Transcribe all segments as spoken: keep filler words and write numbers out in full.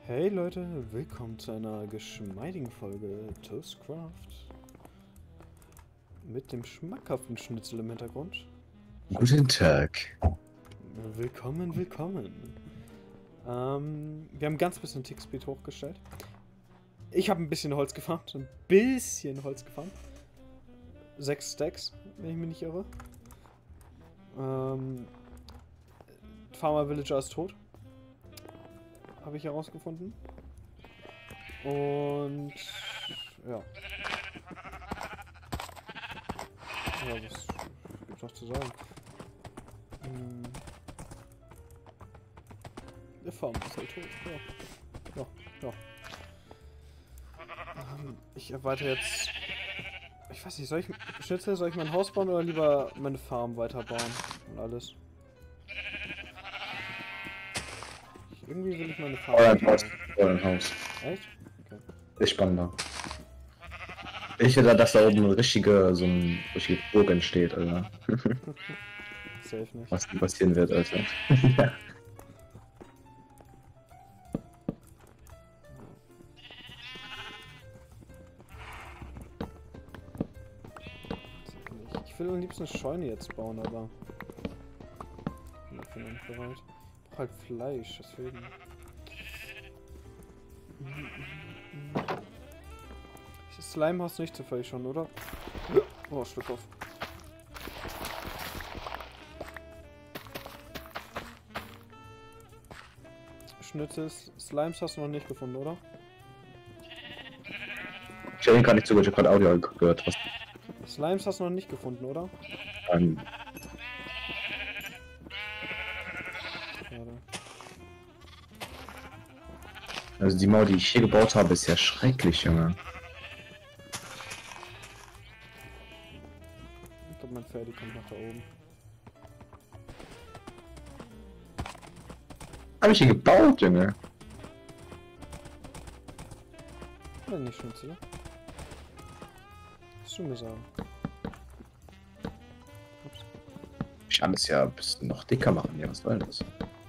Hey Leute, willkommen zu einer geschmeidigen Folge Toastcraft. Mit dem schmackhaften Schnitzel im Hintergrund. Guten Tag. Willkommen, willkommen. Ähm, wir haben ein ganz bisschen Tickspeed hochgestellt. Ich habe ein bisschen Holz gefarmt, ein bisschen Holz gefarmt. Sechs Stacks, wenn ich mich nicht irre. Ähm, Farmer Villager ist tot. Habe ich herausgefunden. Und ja. Ja, was gibt's noch zu sagen? Hm. Der Farm ist halt tot. Ja. Ja, ja. Ähm, ich erweitere jetzt. Ich weiß nicht, soll ich Schnitzel, soll ich mein Haus bauen oder lieber meine Farm weiterbauen und alles? Irgendwie will ich meine Farm Euer bauen. Haus. Euer Haus. Echt? Okay. Ist spannender. Ich hätte, dass da oben eine richtige, so eine richtige Burg entsteht, Alter. Safe nicht. Was passieren wird, Alter. Ja. Ich will am liebsten eine Scheune jetzt bauen, aber ich bin dafür noch nicht bereit. Ich brauche halt Fleisch, deswegen. Das Slimehaus nicht zufällig schon, oder? Oh, Stück auf. Schnitzel, Slimes hast du noch nicht gefunden, oder? Ich habe ihn gerade nicht zugehört, ich habe gerade Audio gehört. Was? Slimes hast du noch nicht gefunden, oder? Ähm, Schade. also die Mauer, die ich hier gebaut habe, ist ja schrecklich, Junge. Ich glaube, mein Pferd kommt nach da oben. Habe ich hier gebaut, Junge? Oder nicht, Schnitzel? Was du mir sagen? Ups. Ich kann das ja ein bisschen noch dicker machen, ja, was soll das?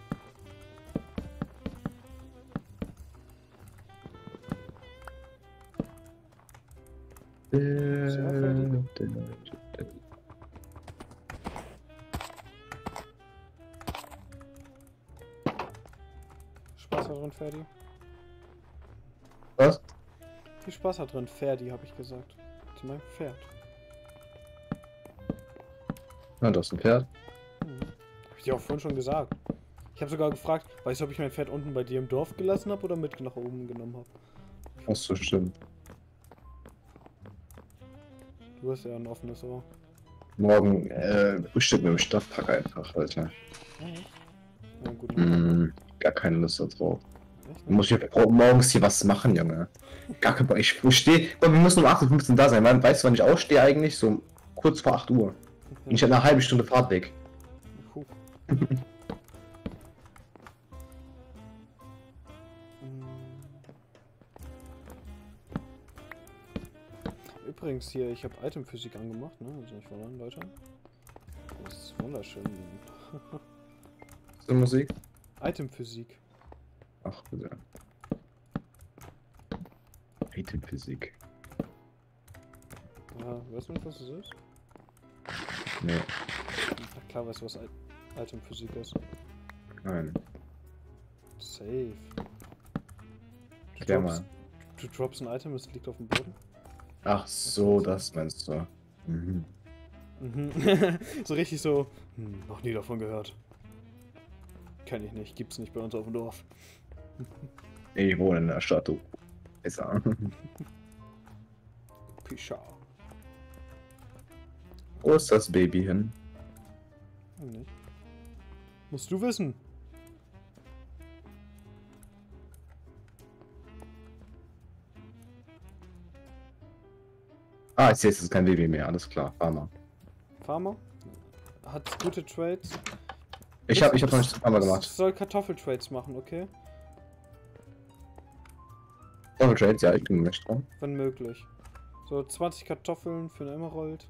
Spaß da drin, Ferdi? Was? Viel Spaß da drin, Ferdi, habe ich gesagt. Zu meinem Pferd. Na, das ist ein Pferd. Hm. Hab ich dir auch vorhin schon gesagt. Ich habe sogar gefragt, weißt du, ob ich mein Pferd unten bei dir im Dorf gelassen habe oder mit nach oben genommen habe? Ach so, stimmt. Du hast ja ein offenes Ohr. Morgen, äh, Frühstück mit dem Stadtpark einfach, Alter. Ja, gut. Mm, gar keine Lust darauf. Echt? Muss ich morgens hier was machen, Junge. Gar kein Bock. Ich stehe. Wir müssen um acht Uhr fünfzehn da sein. Man weiß, wann ich ausstehe eigentlich? So kurz vor acht Uhr. Und ich habe eine halbe Stunde Fahrt weg. Puh. Übrigens hier, ich habe Itemphysik angemacht, ne? Also nicht wundern, Leute. Das ist wunderschön. So Musik? Itemphysik. Ach, bitte. Itemphysik. Ja, weißt du nicht, was das ist? Nee, Na klar, weißt du, was I Itemphysik ist. nein. Safe. Du Erklär droppst, mal. du droppst ein Item, es liegt auf dem Boden. Ach so, das meinst du. Mhm. Mhm. So richtig so, hm, noch nie davon gehört. Kenn ich nicht, gibt's nicht bei uns auf dem Dorf. Ich wohne in der Stadt, du. Besser. Pischau. Wo ist das Baby hin? Nicht. Musst du wissen. Ah, ich sehe, es ist kein Baby mehr. Alles klar, Farmer. Farmer? Hat gute Trades. Ich habe ich hab noch nicht Farmer gemacht. Soll Kartoffeltrades machen, okay? Farmer Trades, ja, ich bin nicht dran. Wenn möglich. So zwanzig Kartoffeln für einen Emerald.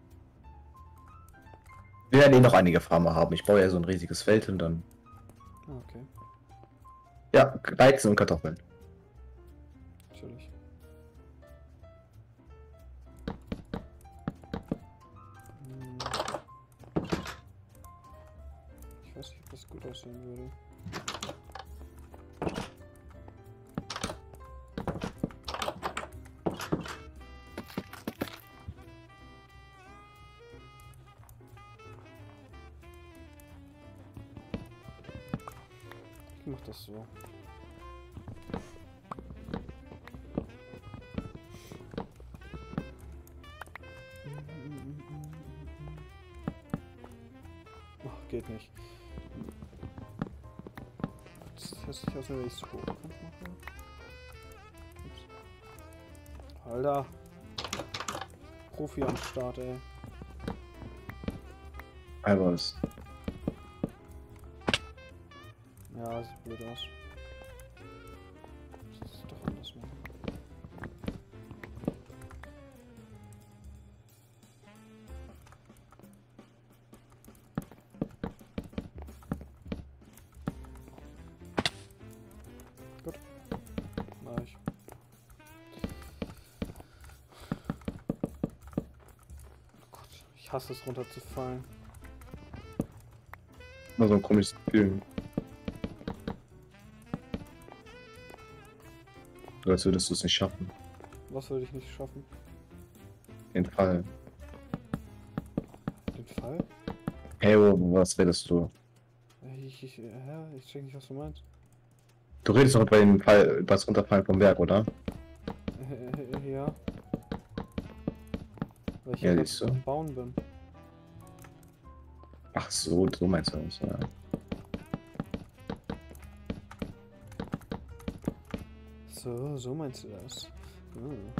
Wir werden eh noch einige Farmer haben. Ich baue ja so ein riesiges Feld und dann. Ah, okay. Ja, Ja, Weizen und Kartoffeln. Natürlich. Hm. Ich weiß nicht, ob das gut aussehen würde. Ich mach das so. Ach, geht nicht. Das lässt sich aus, wenn ich es hochkant mache. Ups. Alter. Profi am Start, ey. Eiweiß. Ja, das sieht blöd aus. Das ist doch anders machen. Gut. Mach ich. Oh Gott, ich hasse es runterzufallen. Mal so ein komisches Gefühl. So als würdest du es nicht schaffen. Was würde ich nicht schaffen? Den Fall. Den Fall? Hey, wo- was redest du? Ich, ich, hä? Ich check nicht, was du meinst. Du redest doch bei dem Fall über das Runterfallen vom Berg, oder? Äh, äh, ja. Weil ich Ja, hier siehst du. am Bauen bin. Ach so, so meinst du das, ja. So, so meinst du das. Hm.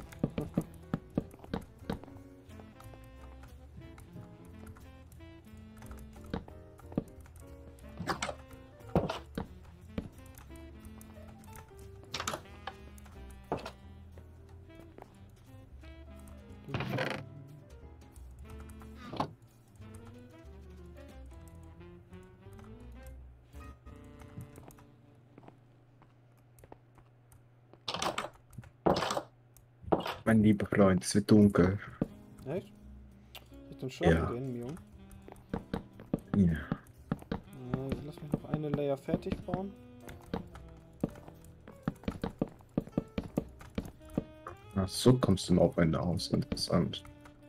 Mein lieber Freund, es wird dunkel. Echt? Ich dann schlafen Ja. gehen, Mion. Ja. Äh, lass mich noch eine Layer fertig bauen. Ach so, kommst du im Aufwände aus. Interessant.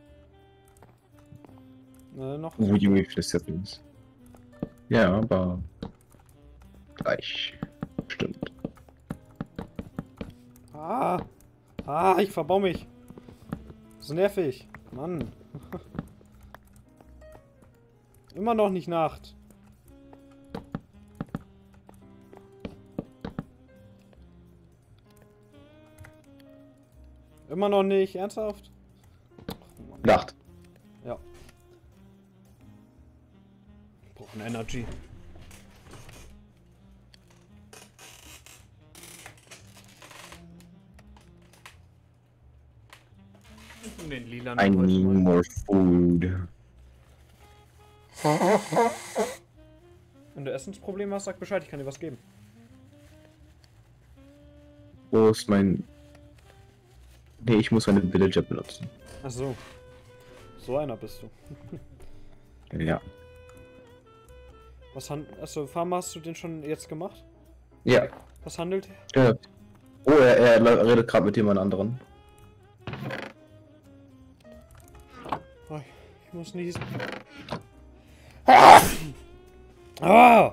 Äh, noch. Oh, Junge, wie viele Settings. Ja, aber gleich. Stimmt. Ah! Ah, ich verbau mich! So nervig! Mann! Immer noch nicht Nacht! Immer noch nicht, ernsthaft? Oh Mann. Nacht. Ja. Wir brauchen Energy. Den lila I need more food. Wenn du Essensprobleme hast, sag Bescheid, ich kann dir was geben. Wo ist mein... Nee, ich muss meine Villager benutzen. Ach so. So einer bist du. Ja. Was handelt... Achso, Farmer, hast du den schon jetzt gemacht? Ja. Was handelt er? ja. Oh, er, er redet gerade mit jemand anderen. Oh, ich muss niesen. Ah! Ah!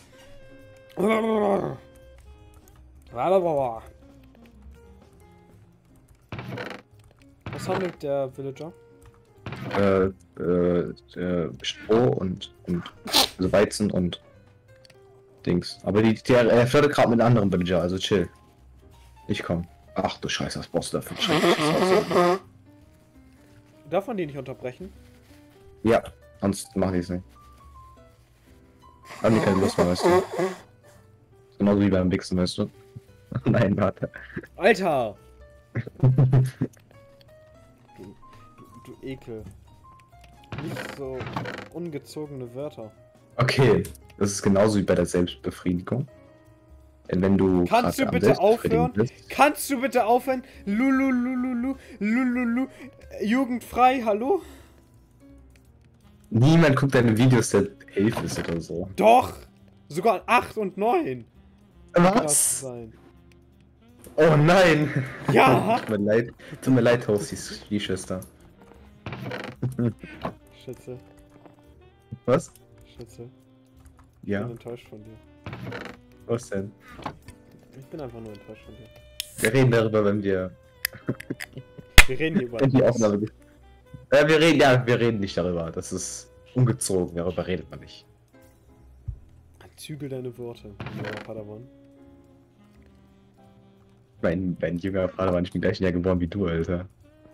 Was handelt der Villager? Äh, äh, äh, Stroh und, und also Weizen und Dings. Aber die, die, er flirtet gerade mit einem anderen Villager, also chill. Ich komm. Ach du Scheiße, was brauchst du dafür? Darf man die nicht unterbrechen? Ja, sonst machen die es nicht. Haben die keine Lust mehr, weißt du. Genauso wie beim Wichsen, weißt du. Nein, warte. Alter! Du, du, du Ekel. Nicht so ungezogene Wörter. Okay, das ist genauso wie bei der Selbstbefriedigung. Wenn du Kannst du grad am bitte Selbstbefriedigen aufhören? bist. Kannst du bitte aufhören? Lululululu, lululu, jugendfrei, hallo? Niemand guckt deine Videos, der elf ist oder so. Doch! Sogar acht und neun. Was? Oh nein! Ja! Tut mir leid, tut mir leid, Toasties Schwiegerschwester. Schätze, Was? Schätze. Ich Ja, bin enttäuscht von dir. was denn? Ich bin einfach nur enttäuscht von dir. Wir reden darüber, wenn wir... Wir reden hier über wenn die etwas. Aufnahme... Ja, wir reden, ja, wir reden nicht darüber. Das ist ungezogen, darüber redet man nicht. Zügel deine Worte, lieber Padawan. Mein, mein jüngerer Vater war nicht im gleichen Jahr geboren wie du, Alter.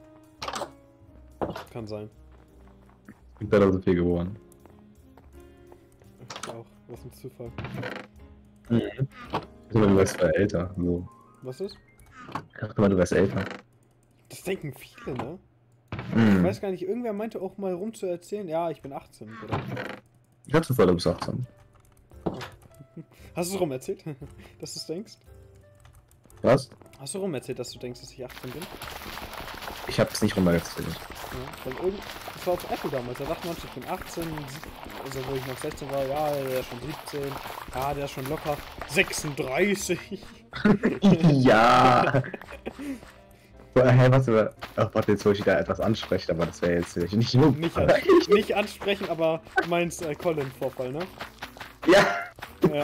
Kann sein. Ich bin zweitausendvier geboren. Ich auch. Was ein Zufall. Mhm. Ich dachte mal, du wärst älter. So. Was ist? Ich dachte mal, du wärst älter. Das denken viele, ne? Ich Mhm. weiß gar nicht, irgendwer meinte auch mal rum zu erzählen, ja, ich bin achtzehn, oder? Ich hatte vor, du bist achtzehn. Hast du rum erzählt, dass du es denkst? Was? Hast du rum erzählt, dass du denkst, dass ich achtzehn bin? Ich hab's nicht runtergezählt. Ja, weil irgend... Das war auf Apple damals, da dachte man, ich bin achtzehn, also wo ich noch sechzehn war, ja, der ist schon siebzehn, ja, der ist schon locker sechsunddreißig. Ja! Hä, was über... Ach, warte, jetzt wollte ich da etwas ansprechen, aber das wäre jetzt vielleicht nicht nur... Nicht, an, nicht ansprechen, aber du meinst äh, Colin-Vorfall, ne? Ja! Ja.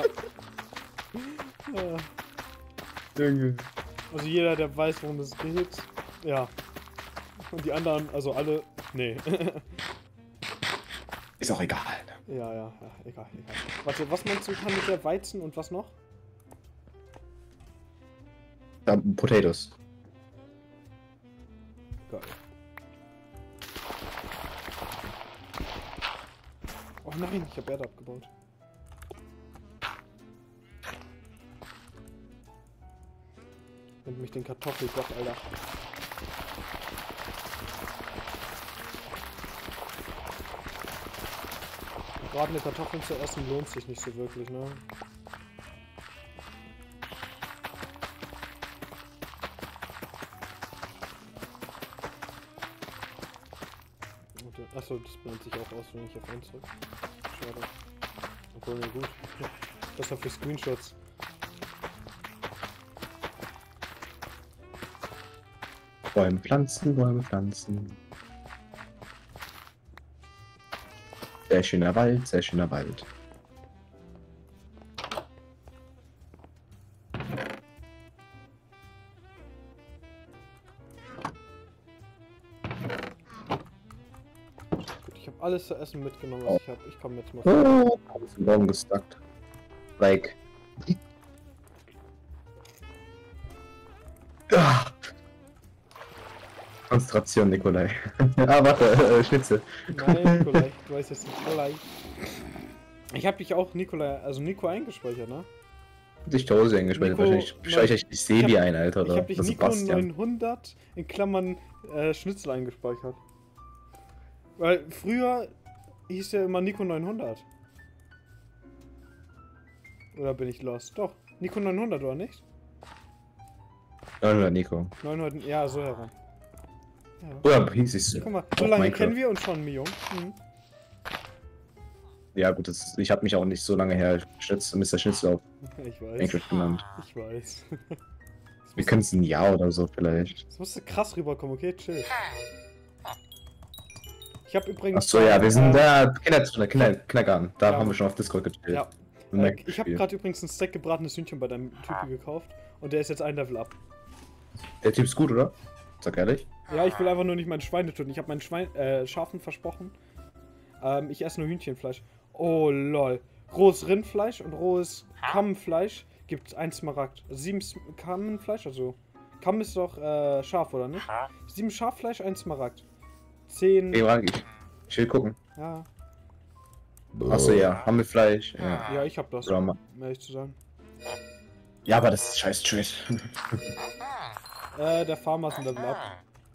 Ja. Also jeder, der weiß, worum es geht, ja. Und die anderen, also alle, nee. Ist auch egal. Ja, ja, ja, egal, egal. Warte, was meinst du kann mit der Weizen und was noch? Ja, Potatoes. Geil. Oh nein, ich habe Erde abgebaut. Nimmt mich den Kartoffelgott, Alter. Gebratene Kartoffeln zu essen lohnt sich nicht so wirklich, ne? Achso, das blendet sich auch aus, wenn ich auf eins drücke. Schade. Obwohl, na gut. Das war für Screenshots. Bäume pflanzen, Bäume pflanzen. Sehr schöner Wald, sehr schöner Wald. Gut, ich habe alles zu essen mitgenommen, was ich habe. Ich komme jetzt mal. Oh, hab ich den Baum gestackt. Like. Ah. Konzentration, Nikolai. Ah, warte, äh, Schnitzel. Nein, Nikolai, du weißt jetzt Nikolai. Ich habe dich auch Nikolai, also Nico eingespeichert, ne? Dich zu Hause eingespeichert. Nico, Wahrscheinlich speichere ich die Sebi ein, Alter, Ich oder? habe dich Das ist Nico Bastian. neunhundert in Klammern äh, Schnitzel eingespeichert. Weil früher hieß der immer Nico neunhundert. Oder bin ich lost? Doch, Nico neunhundert, oder nicht? neunhundert Nico. neunhundert, ja, so herum. Ja. Oder hieß es. Guck mal, auf so lange Minecraft. kennen wir uns schon, Mio. Mhm. Ja, gut, das, ich habe mich auch nicht so lange her Schnitz, Mister Schnitzel auf Ich weiß. Minecraft genannt. Ich weiß. Wir können es ein Jahr oder so vielleicht. Das musste krass rüberkommen, okay? Chill. Ich habe übrigens. Achso, ja, wir sind äh, da. Kinderzimmer, Kinder, Kindergarten. Da Ja. haben wir schon auf Discord gechillt. Ja. Und Äh, Mac ich habe gespielt. gerade übrigens ein Stack gebratenes Hühnchen bei deinem Typen gekauft und der ist jetzt ein Level up. Der Typ ist gut, oder? Sag ehrlich. Ja, ich will einfach nur nicht meine Schweine töten. Ich habe meinen Schwein, äh, Schafen versprochen. Ähm, ich esse nur Hühnchenfleisch. Oh lol. Rohes Rindfleisch und rohes Kammenfleisch gibt ein Smaragd. Sieben Sm Kammenfleisch, also. Kamm ist doch äh, Schaf, oder nicht? Sieben Schaffleisch, ein Smaragd. Zehn. Okay, warte, ich, ich will gucken. Ja. Achso, ja. Haben wir Fleisch. Ja. Ja, ich hab das. Oder Um ma- ehrlich zu sein. ja, aber das ist scheiß Tschüss. Äh, der Farmer ist ein Level up.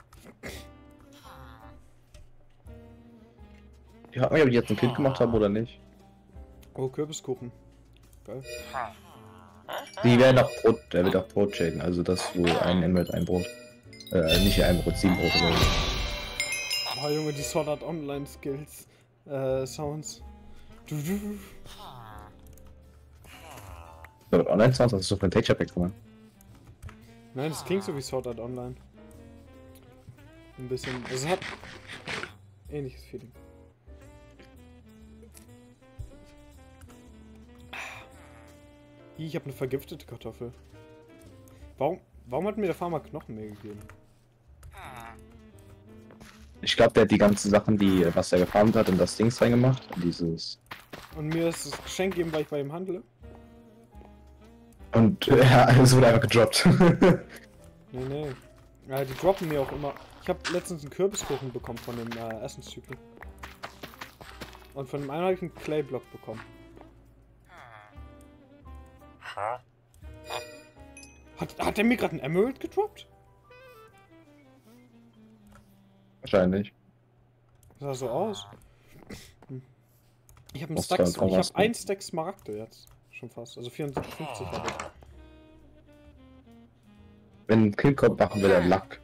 Ich frag mich, ob ich jetzt ein Kind gemacht habe oder nicht. Oh, Kürbiskuchen. Geil. Die werden auch Brot, der wird auch Brot shaken, also das wo ein Emerald ein Brot. Äh, nicht ein Brot, sieben Brot oder so. Oh Junge, die Sword Art Online Skills. Äh, Sounds. Du, du. So, Online Sounds, hast du so für ein Texture Pack gemacht? Nein, das klingt so wie Sword Art Online. Ein bisschen. Also es hat ähnliches Feeling. Ich habe eine vergiftete Kartoffel. Warum, warum hat mir der Farmer Knochenmehl gegeben? Ich glaube, der hat die ganzen Sachen, die was er gefarmt hat, in das Dings reingemacht. In dieses. Und mir ist das Geschenk gegeben, weil ich bei ihm handle? Und ja, es wurde einfach gedroppt. Nee, nee. Ja, die droppen mir auch immer. Ich habe letztens einen Kürbiskuchen bekommen von dem äh, Essenstypen. Und von dem einen habe ich einen Clayblock bekommen. Hat, hat der mir gerade einen Emerald gedroppt? Wahrscheinlich. Das sah so aus. Hm. Ich habe einen Was Stack, da ich drauf habe hast du? ein Stack Smaragde jetzt. Schon fast. Also vierundsiebzig, fünfzig habe ich. Wenn ein Kind kommt, machen wir dann Luck.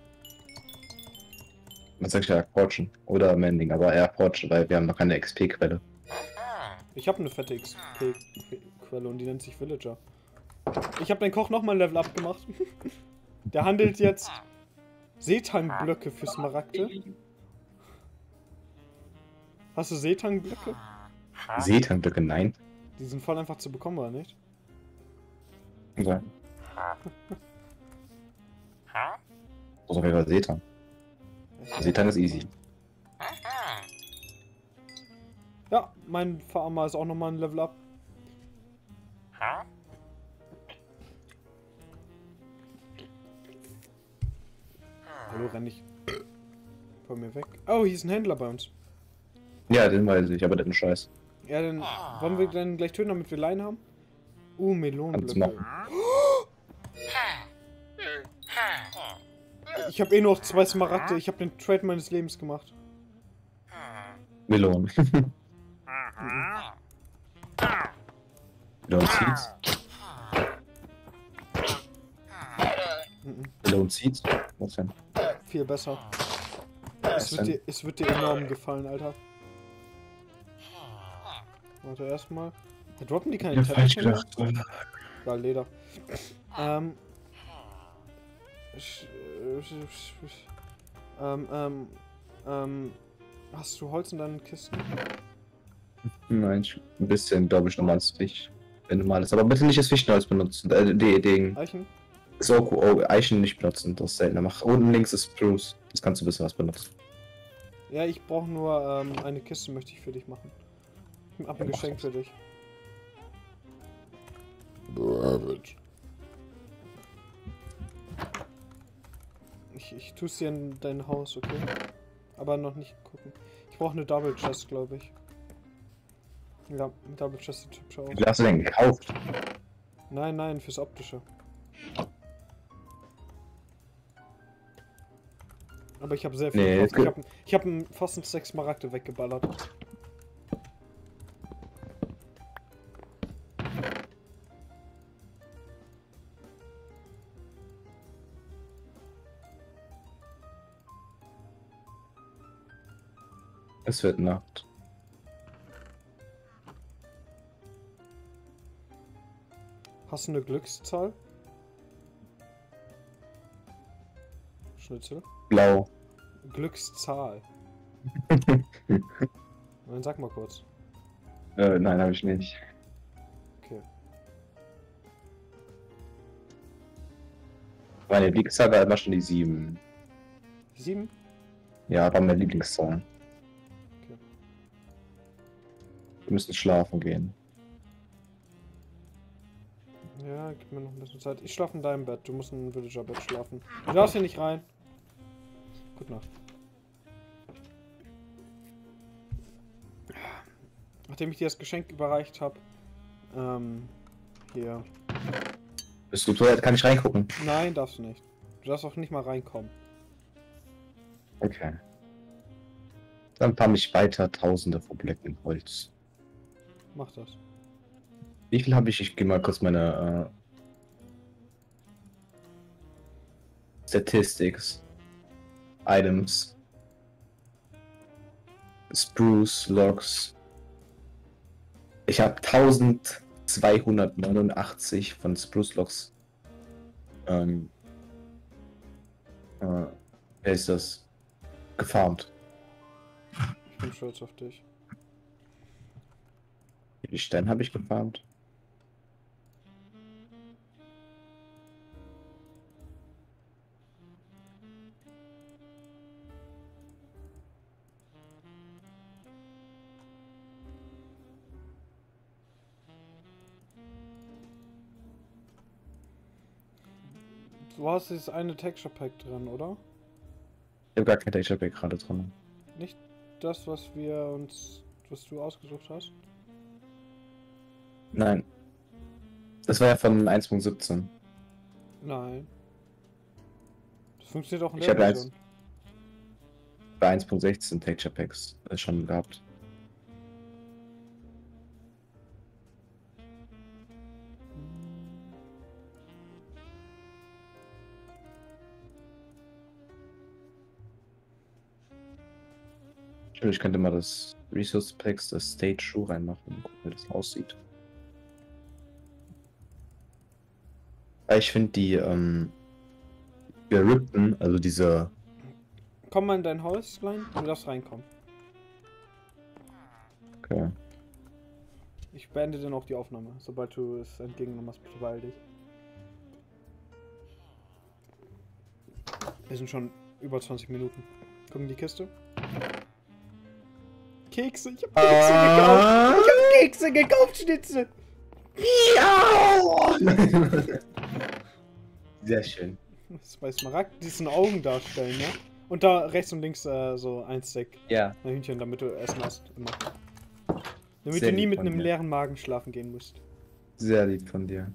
Man sagt ja Fortune oder Mending, aber eher Fortune, weil wir haben noch keine X P-Quelle. Ich habe eine fette X P-Quelle und die nennt sich Villager. Ich habe den Koch nochmal ein Level up gemacht. Der handelt jetzt Seetangblöcke für Smaragde. Hast du Seetangblöcke? Seetangblöcke, nein. Die sind voll einfach zu bekommen, oder nicht? Ja. Muss auf jeden Fall Seetang. Seetang ist easy. Ja, mein Farmer ist auch nochmal ein Level up. Hallo, renn ich von mir weg. Oh, hier ist ein Händler bei uns. Ja, den weiß ich, aber den Scheiß. Ja, dann wollen wir dann gleich töten, damit wir Leinen haben? Uh, Kannst Melonenblöcke. machen. Ich habe eh noch zwei Smaragde. Ich habe den Trade meines Lebens gemacht. Melon. Melon Seeds. Mhm. Melon Seeds. Was denn? Viel besser. Es wird, dir, es wird dir enorm gefallen, Alter. Warte erstmal. Da droppen die keine Ich hab falsch Teppiche mehr? gedacht. Ja, Leder. Ähm. sch- sch- sch- sch- Ähm, ähm, ähm. Hast du Holz in deinen Kisten? Nein, ich, ein bisschen, glaube ich, normales Fisch. Wenn normales. Aber bitte nicht das Fischholz benutzen. Äh, die, den. Eichen? So, oh, Eichen nicht benutzen, das ist seltener. Mach unten links ist Spruce. Das kannst du ein bisschen was benutzen. Ja, ich brauche nur ähm, eine Kiste, möchte ich für dich machen. Ich hab ein Ja, mach Geschenk das. für dich. Ich, ich tue es dir in dein Haus, okay? Aber noch nicht gucken. Ich brauche eine Double Chest, glaube ich. Ja, eine Double Chest sieht hübsch aus. Wie viel hast du denn gekauft? Nein, nein, fürs Optische. Aber ich habe sehr viel Nee, gekauft. ist Ich habe ich hab fast einen Stack Smaragde weggeballert. Es wird Nacht. Hast du eine Glückszahl? Schnitzel? Blau. Glückszahl. Dann sag mal kurz. Äh, nein, habe ich nicht. Okay. Meine Lieblingszahl war immer schon die sieben. Sieben? Ja, war meine Lieblingszahl. Okay. Wir müssen schlafen gehen. Ja, gib mir noch ein bisschen Zeit. Ich schlafe in deinem Bett. Du musst in ein Villager-Bett schlafen. Du darfst hier nicht rein. Gute Nacht. Nachdem ich dir das Geschenk überreicht habe, ähm, hier. Bist du Toilette? Kann ich reingucken? Nein, darfst du nicht. Du darfst auch nicht mal reinkommen. Okay. Dann farm ich weiter Tausende von Blöcken Holz. Mach das. Wie viel habe ich? Ich gehe mal kurz meine Statistics. Items. Spruce Logs. Ich habe eintausendzweihundertneunundachtzig von Spruce Logs. Ähm. Äh, wer ist das? Gefarmt. Ich bin stolz auf dich. Wie viele Steine habe ich gefarmt? Du hast dieses eine Texture Pack drin, oder? Ich habe gar kein Texture Pack gerade drin. Nicht das, was wir uns, was du ausgesucht hast? Nein. Das war ja von eins Punkt siebzehn. Nein. Das funktioniert auch in Ich der habe Version. Bei eins Punkt sechzehn Texture Packs äh, schon gehabt. Ich könnte mal das Resource Packs, das Stage Shoe reinmachen und gucken, wie das aussieht. Weil ich finde die, ähm, gerippten, also diese. Komm mal in dein Häuslein, du darfst reinkommen. Okay. Ich beende dann auch die Aufnahme. Sobald du es entgegengenommen hast, bitte beeil dich. Wir sind schon über zwanzig Minuten. Guck in die Kiste. Kekse, ich hab Kekse Ah. gekauft. Ich hab Kekse gekauft, Schnitzel. Ja! Sehr schön. Das ist bei Smaragd, die sind Augen darstellen, ne? Und da rechts und links äh, so ein Stack Ja. ein Hühnchen, damit du Essen hast. Immer. Damit Sehr du nie lieb mit von einem dir. leeren Magen schlafen gehen musst. Sehr lieb von dir.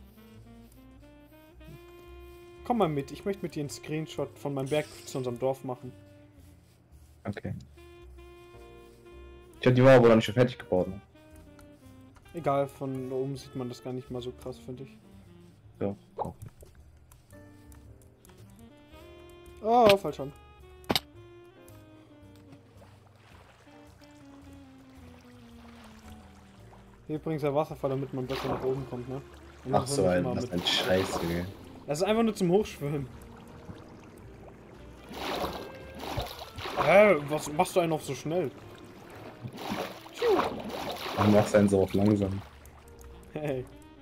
Komm mal mit, ich möchte mit dir einen Screenshot von meinem Berg zu unserem Dorf machen. Okay. Ich hab die Mauer wohl noch nicht schon fertig gebaut. Ne? Egal, von oben sieht man das gar nicht mal so krass, finde ich. Ja. Oh. Oh, falsch an. Hier übrigens der Wasserfall, damit man besser nach oben kommt, ne? Und Ach das so, nicht ein, immer was mit- ein Scheiß, Junge. Das ist einfach nur zum Hochschwimmen. Hä? Was machst du einen noch so schnell? Warum machst du einen so auf langsam? Hey.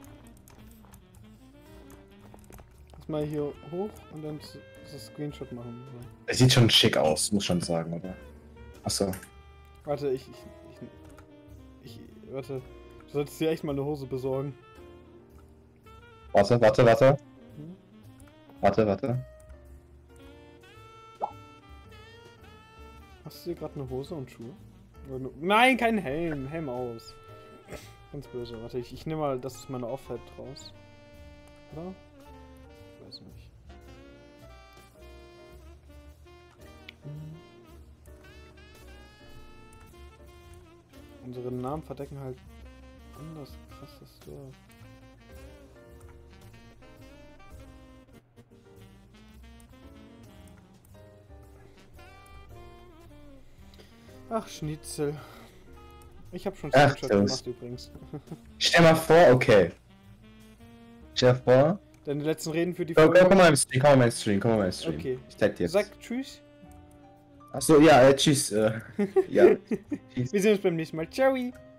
Lass mal hier hoch und dann s- das Screenshot machen. So. Es sieht schon schick aus, muss schon sagen, oder? Achso. Warte, ich, ich, ich, ich. Warte. Du solltest dir echt mal eine Hose besorgen. Warte, warte, warte. Hm? Warte, warte. Hast du dir gerade eine Hose und Schuhe? Oder nur- Nein, kein Helm. Helm aus. Ganz böse. Warte, ich, ich nehme mal, das ist meine Off-Head raus. Oder? Ich weiß nicht. Hm. Unsere Namen verdecken halt anders krasses Dorf. Ach, Schnitzel. Ich habe schon Ach, Screenshot das- gemacht übrigens. Stell mal vor, okay. Stell dir vor. Deine letzten Reden für die Komm, komm, Folge. komm mal im Stream, komm mal im Stream, komm mal im Stream. Okay. Ich zeig dir jetzt. Sag tschüss. Achso, ja, äh, tschüss. Äh, ja. Wir sehen uns beim nächsten Mal. Ciao.